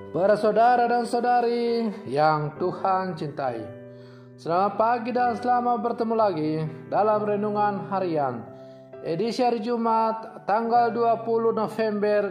Para saudara dan saudari yang Tuhan cintai, selamat pagi dan selamat bertemu lagi dalam Renungan Harian edisi hari Jumat tanggal 20 November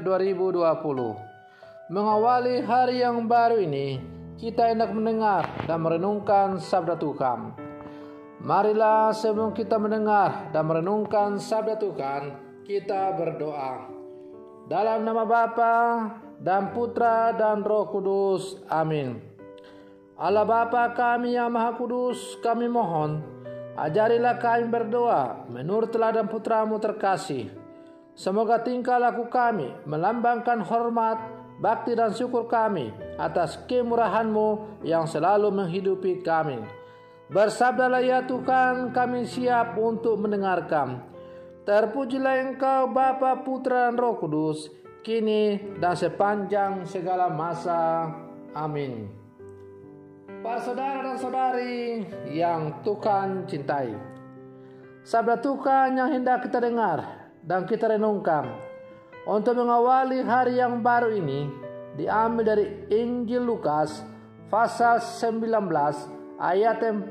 2020. Mengawali hari yang baru ini, kita hendak mendengar dan merenungkan sabda Tuhan. Marilah sebelum kita mendengar dan merenungkan sabda Tuhan, kita berdoa. Dalam nama Bapa dan Putra dan Roh Kudus. Amin. Allah Bapa kami yang Maha Kudus, kami mohon, ajarilah kami berdoa menurut teladan Putramu terkasih. Semoga tingkah laku kami melambangkan hormat, bakti dan syukur kami atas kemurahan-Mu yang selalu menghidupi kami. Bersabdalah ya Tuhan, kami siap untuk mendengarkan. Terpujilah Engkau Bapa, Putra dan Roh Kudus, kini dan sepanjang segala masa. Amin. Para saudara dan saudari yang Tuhan cintai, sabda Tuhan yang hendak kita dengar dan kita renungkan untuk mengawali hari yang baru ini diambil dari Injil Lukas pasal 19 ayat 45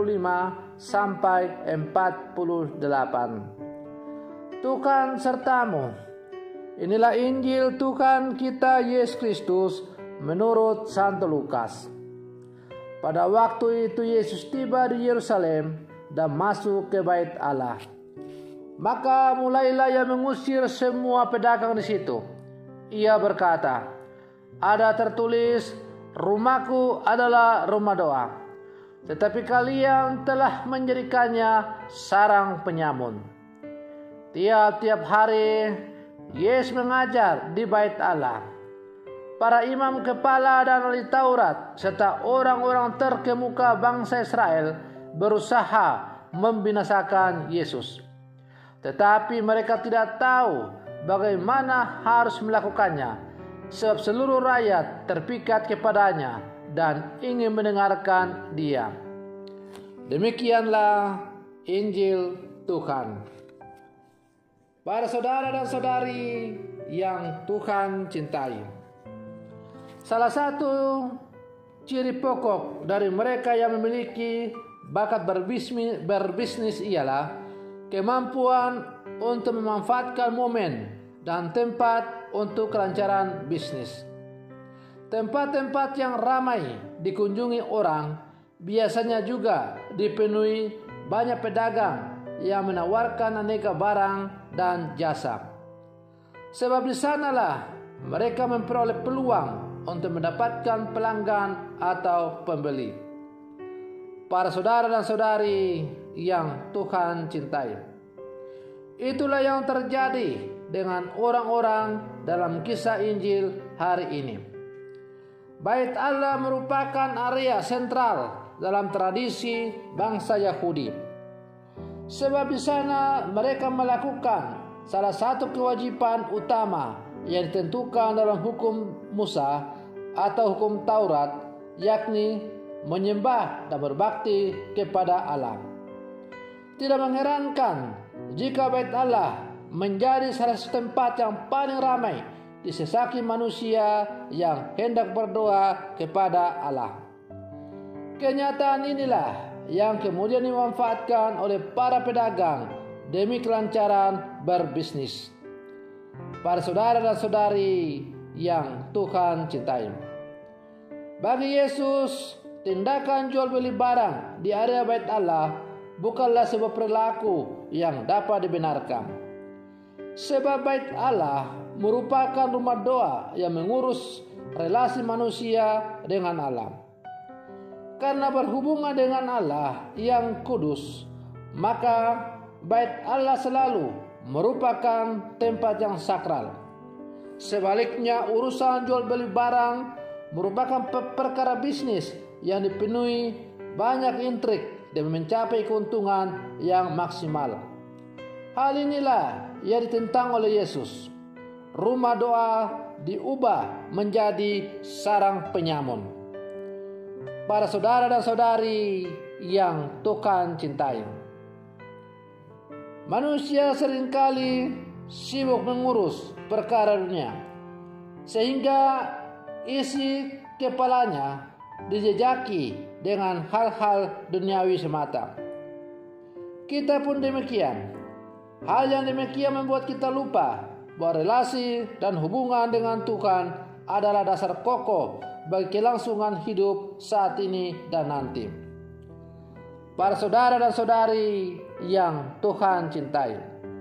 sampai 48. Tuhan sertamu. Inilah Injil Tuhan kita Yesus Kristus menurut Santo Lukas. Pada waktu itu Yesus tiba di Yerusalem dan masuk ke Bait Allah. Maka mulailah ia mengusir semua pedagang di situ. Ia berkata, "Ada tertulis, rumahku adalah rumah doa, tetapi kalian telah menjadikannya sarang penyamun." Tiap-tiap hari Yesus mengajar di Bait Allah. Para imam kepala dan ahli Taurat serta orang-orang terkemuka bangsa Israel berusaha membinasakan Yesus. Tetapi mereka tidak tahu bagaimana harus melakukannya, sebab seluruh rakyat terpikat kepadanya dan ingin mendengarkan Dia. Demikianlah Injil Tuhan. Para saudara dan saudari yang Tuhan cintai, salah satu ciri pokok dari mereka yang memiliki bakat berbisnis ialah kemampuan untuk memanfaatkan momen dan tempat untuk kelancaran bisnis. Tempat-tempat yang ramai dikunjungi orang biasanya juga dipenuhi banyak pedagang yang menawarkan aneka barang dan jasa. Sebab di sanalah mereka memperoleh peluang untuk mendapatkan pelanggan atau pembeli. Para saudara dan saudari yang Tuhan cintai, itulah yang terjadi dengan orang-orang dalam kisah Injil hari ini. Bait Allah merupakan area sentral dalam tradisi bangsa Yahudi. Sebab di sana mereka melakukan salah satu kewajiban utama yang ditentukan dalam hukum Musa atau hukum Taurat, yakni menyembah dan berbakti kepada Allah. Tidak mengherankan jika Bait Allah menjadi salah satu tempat yang paling ramai disesaki manusia yang hendak berdoa kepada Allah. Kenyataan inilah yang kemudian dimanfaatkan oleh para pedagang demi kelancaran berbisnis. Para saudara dan saudari yang Tuhan cintai, bagi Yesus, tindakan jual beli barang di area Bait Allah bukanlah sebuah perilaku yang dapat dibenarkan. Sebab Bait Allah merupakan rumah doa yang mengurus relasi manusia dengan Allah. Karena berhubungan dengan Allah yang kudus, maka Bait Allah selalu merupakan tempat yang sakral. Sebaliknya, urusan jual beli barang merupakan perkara bisnis yang dipenuhi banyak intrik demi mencapai keuntungan yang maksimal. Hal inilah yang ditentang oleh Yesus. Rumah doa diubah menjadi sarang penyamun. Para saudara dan saudari yang Tuhan cintai, manusia seringkali sibuk mengurus perkara dunia, sehingga isi kepalanya dijejaki dengan hal-hal duniawi semata. Kita pun demikian. Hal yang demikian membuat kita lupa bahwa relasi dan hubungan dengan Tuhan adalah dasar kokoh bagi kelangsungan hidup saat ini dan nanti. Para saudara dan saudari yang Tuhan cintai,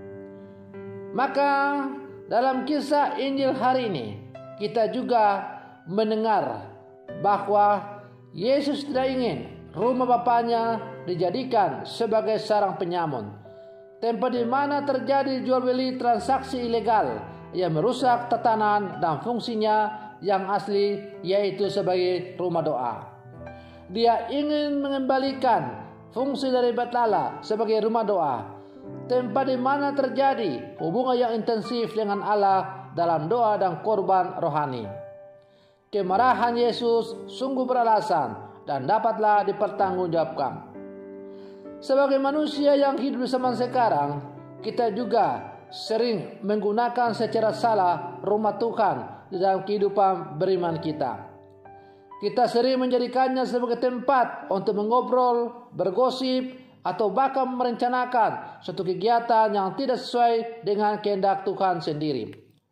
maka dalam kisah Injil hari ini kita juga mendengar bahwa Yesus tidak ingin rumah Bapaknya dijadikan sebagai sarang penyamun, tempat di mana terjadi jual beli transaksi ilegal yang merusak tatanan dan fungsinya yang asli, yaitu sebagai rumah doa. Dia ingin mengembalikan fungsi dari Bait Allah sebagai rumah doa, tempat di mana terjadi hubungan yang intensif dengan Allah dalam doa dan korban rohani. Kemarahan Yesus sungguh beralasan dan dapatlah dipertanggungjawabkan. Sebagai manusia yang hidup di zaman sekarang, kita juga sering menggunakan secara salah rumah Tuhan di dalam kehidupan beriman kita. Kita sering menjadikannya sebagai tempat untuk mengobrol, bergosip, atau bahkan merencanakan suatu kegiatan yang tidak sesuai dengan kehendak Tuhan sendiri.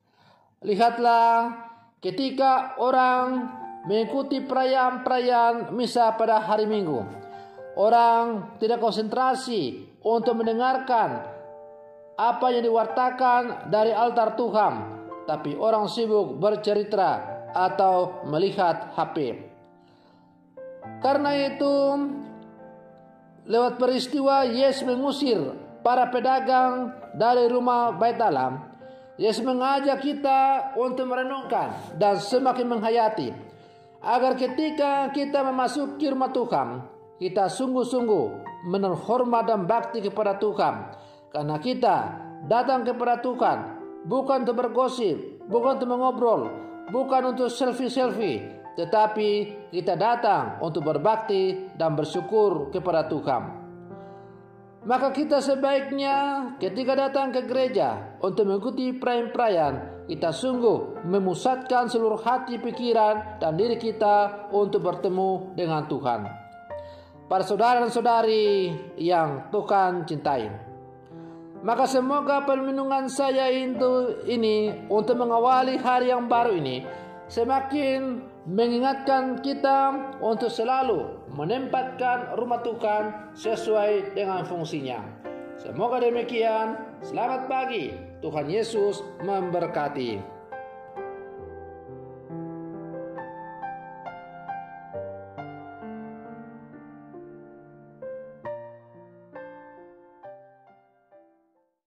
Lihatlah ketika orang mengikuti perayaan-perayaan misa pada hari Minggu, orang tidak konsentrasi untuk mendengarkan apa yang diwartakan dari altar Tuhan, tapi orang sibuk bercerita atau melihat HP. Karena itu, lewat peristiwa Yesus mengusir para pedagang dari rumah Bait Allah, Yesus mengajak kita untuk merenungkan dan semakin menghayati, agar ketika kita memasuki rumah Tuhan, kita sungguh-sungguh menaruh hormat dan bakti kepada Tuhan, karena kita datang kepada Tuhan bukan untuk bergosip, bukan untuk mengobrol, bukan untuk selfie-selfie, tetapi kita datang untuk berbakti dan bersyukur kepada Tuhan. Maka kita sebaiknya ketika datang ke gereja untuk mengikuti perayaan-perayaan, kita sungguh memusatkan seluruh hati, pikiran, dan diri kita untuk bertemu dengan Tuhan. Para saudara dan saudari yang Tuhan cintai, maka semoga permenungan saya ini untuk mengawali hari yang baru ini semakin mengingatkan kita untuk selalu menempatkan rumah Tuhan sesuai dengan fungsinya. Semoga demikian. Selamat pagi. Tuhan Yesus memberkati.